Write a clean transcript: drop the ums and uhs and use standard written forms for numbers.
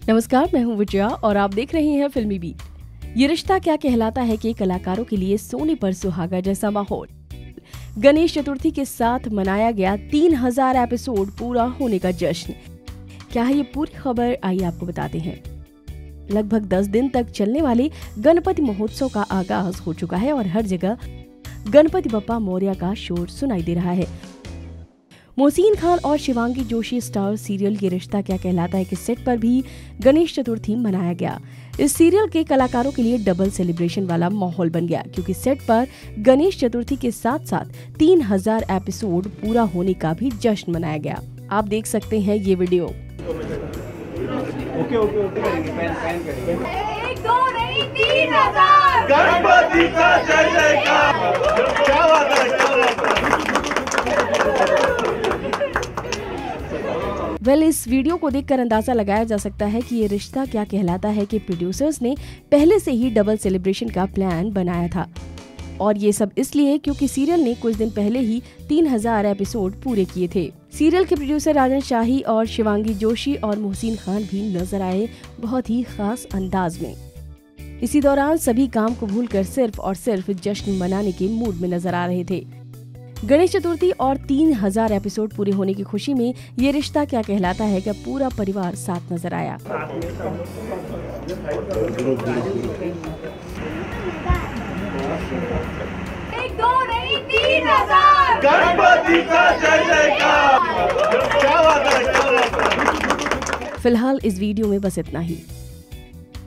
नमस्कार, मैं हूं विजया और आप देख रहे हैं फिल्मी बीट। ये रिश्ता क्या कहलाता है कि कलाकारों के लिए सोने पर सुहागा जैसा माहौल। गणेश चतुर्थी के साथ मनाया गया 3000 एपिसोड पूरा होने का जश्न। क्या है ये पूरी खबर, आइए आपको बताते हैं। लगभग 10 दिन तक चलने वाले गणपति महोत्सव का आगाज हो चुका है और हर जगह गणपति बप्पा मौर्य का शोर सुनाई दे रहा है। मोहसिन खान और शिवांगी जोशी स्टार सीरियल ये रिश्ता क्या कहलाता है कि सेट पर भी गणेश चतुर्थी मनाया गया। इस सीरियल के कलाकारों के लिए डबल सेलिब्रेशन वाला माहौल बन गया, क्योंकि सेट पर गणेश चतुर्थी के साथ साथ 3000 एपिसोड पूरा होने का भी जश्न मनाया गया। आप देख सकते हैं ये वीडियो। ओके एक दो नहीं 3000 गणपति का जय जयकार। क्या बात है, क्या बात है। इस वीडियो को देखकर अंदाजा लगाया जा सकता है कि ये रिश्ता क्या कहलाता है कि प्रोड्यूसर्स ने पहले से ही डबल सेलिब्रेशन का प्लान बनाया था, और ये सब इसलिए क्योंकि सीरियल ने कुछ दिन पहले ही 3000 एपिसोड पूरे किए थे। सीरियल के प्रोड्यूसर राजन शाही और शिवांगी जोशी और मोहसिन खान भी नजर आए बहुत ही खास अंदाज में। इसी दौरान सभी काम को भूलकर सिर्फ और सिर्फ जश्न मनाने के मूड में नजर आ रहे थे। गणेश चतुर्थी और 3000 एपिसोड पूरे होने की खुशी में ये रिश्ता क्या कहलाता है कि पूरा परिवार साथ नजर आया। एक दो नहीं 3000 गणपति का जय जयकार। क्या बात है, क्या बात है। फिलहाल इस वीडियो में बस इतना ही।